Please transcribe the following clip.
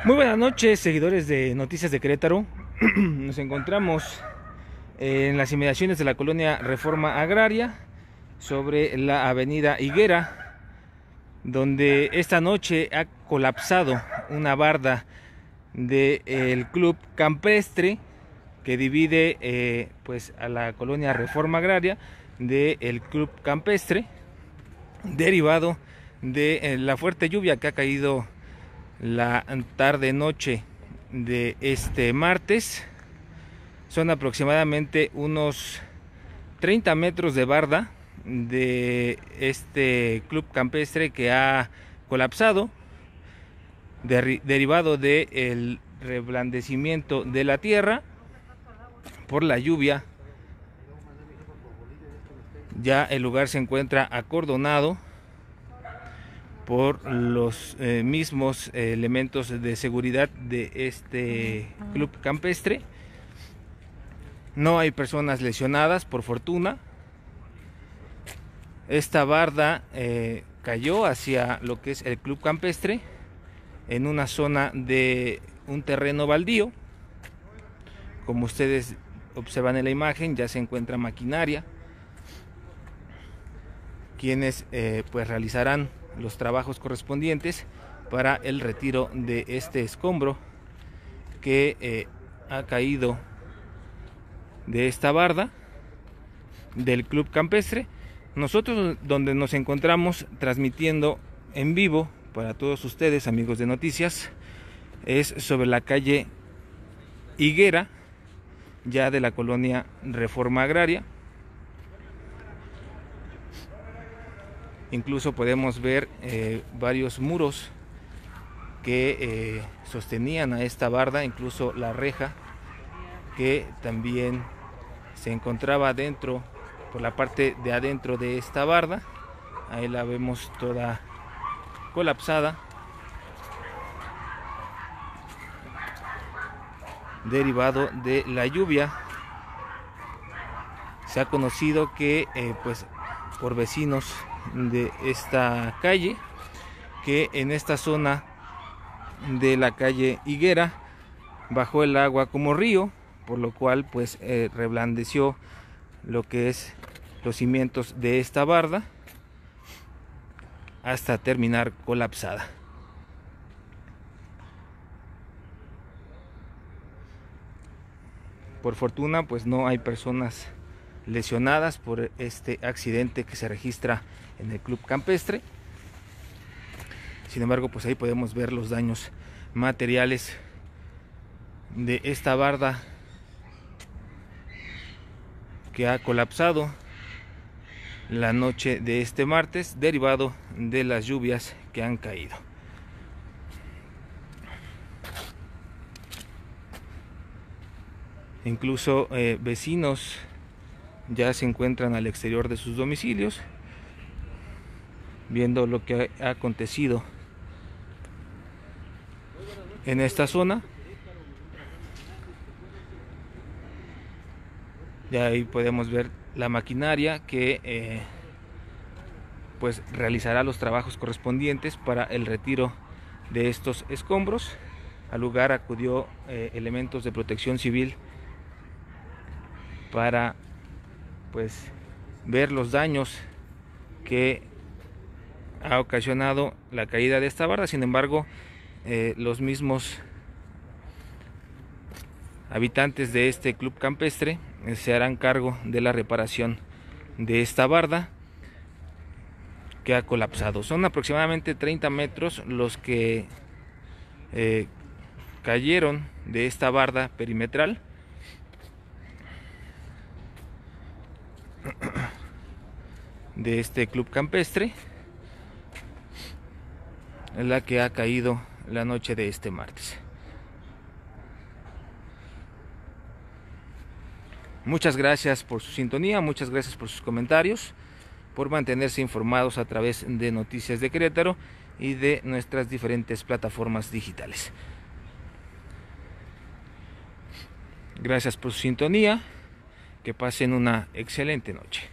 Muy buenas noches, seguidores de Noticias de Querétaro. Nos encontramos en las inmediaciones de la colonia Reforma Agraria, sobre la avenida Higuera, donde esta noche ha colapsado una barda del Club Campestre que divide pues a la colonia Reforma Agraria del Club Campestre, derivado de la fuerte lluvia que ha caído la tarde-noche de este martes. Son aproximadamente unos 30 metros de barda de este club campestre que ha colapsado, derivado del reblandecimiento de la tierra por la lluvia. Ya el lugar se encuentra acordonado por los mismos elementos de seguridad de este club campestre. No hay personas lesionadas, por fortuna. Esta barda cayó hacia lo que es el club campestre, en una zona de un terreno baldío. Como ustedes observan en la imagen, ya se encuentra maquinaria, quienes pues realizarán los trabajos correspondientes para el retiro de este escombro que ha caído de esta barda del club campestre. Nosotros, donde nos encontramos transmitiendo en vivo para todos ustedes, amigos de noticias, es sobre la calle Higuera, ya de la colonia Reforma Agraria. Incluso podemos ver varios muros que sostenían a esta barda, incluso la reja que también se encontraba dentro, por la parte de adentro de esta barda. Ahí la vemos toda colapsada, derivado de la lluvia. Se ha conocido que pues por vecinos de esta calle, que en esta zona de la calle Higuera bajó el agua como río, por lo cual pues reblandeció lo que es los cimientos de esta barda hasta terminar colapsada. Por fortuna pues no hay personas lesionadas por este accidente que se registra en el club campestre. Sin embargo, pues ahí podemos ver los daños materiales de esta barda que ha colapsado la noche de este martes, derivado de las lluvias que han caído. Incluso vecinos ya se encuentran al exterior de sus domicilios, viendo lo que ha acontecido en esta zona. Ya ahí podemos ver la maquinaria que pues realizará los trabajos correspondientes para el retiro de estos escombros. Al lugar acudió elementos de protección civil para pues ver los daños que ha ocasionado la caída de esta barda. Sin embargo, los mismos habitantes de este club campestre se harán cargo de la reparación de esta barda que ha colapsado. Son aproximadamente 30 metros los que cayeron de esta barda perimetral. De este club campestre, en la que ha caído la noche de este martes. Muchas gracias por su sintonía, muchas gracias por sus comentarios, por mantenerse informados a través de Noticias de Querétaro y de nuestras diferentes plataformas digitales. Gracias por su sintonía, que pasen una excelente noche.